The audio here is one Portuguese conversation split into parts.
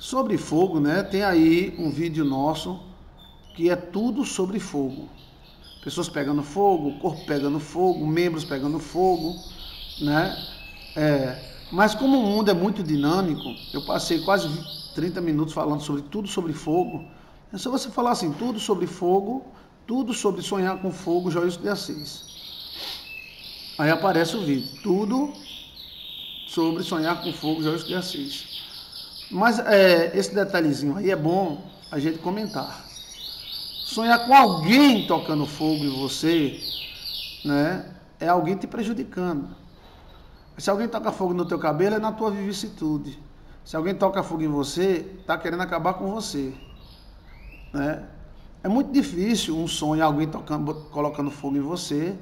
Sobre fogo, né? Tem aí um vídeo nosso que é tudo sobre fogo. Pessoas pegando fogo, corpo pegando fogo, membros pegando fogo, né? Mas como o mundo é muito dinâmico, eu passei quase 30 minutos falando sobre tudo sobre fogo. É só você falar assim, tudo sobre fogo, tudo sobre sonhar com fogo, Joilson de Assis. Aí aparece o vídeo, tudo sobre sonhar com fogo, Joilson de Assis. Mas esse detalhezinho aí é bom a gente comentar. Sonhar com alguém tocando fogo em você, né, é alguém te prejudicando. Se alguém toca fogo no teu cabelo, é na tua vicissitude. Se alguém toca fogo em você, está querendo acabar com você, né? É muito difícil um sonho, alguém colocando fogo em você,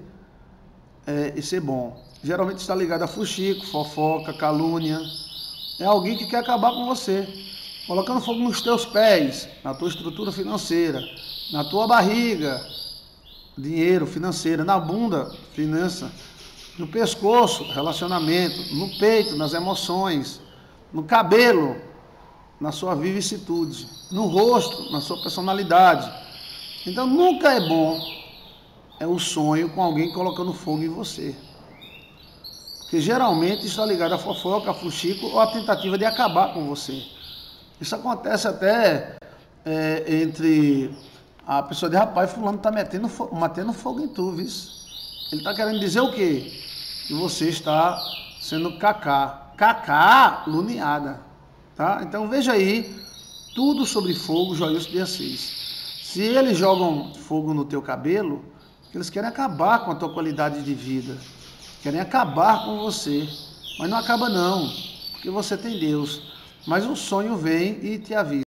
e ser bom. Geralmente está ligado a fuxico, fofoca, calúnia. É alguém que quer acabar com você, colocando fogo nos teus pés, na tua estrutura financeira, na tua barriga, dinheiro, financeira, na bunda, finança, no pescoço, relacionamento, no peito, nas emoções, no cabelo, na sua vicissitude, no rosto, na sua personalidade. Então nunca é bom um sonho com alguém colocando fogo em você. Porque geralmente está ligado a fofoca, a fuxico ou a tentativa de acabar com você. Isso acontece até entre a pessoa de rapaz, fulano está metendo fogo em tu, viu? Ele está querendo dizer o quê? Que você está sendo cacá luneada, tá? Então veja aí, tudo sobre fogo, Joilson de Assis. Se eles jogam fogo no teu cabelo, eles querem acabar com a tua qualidade de vida, querem acabar com você, mas não acaba não, porque você tem Deus. Mas o sonho vem e te avisa.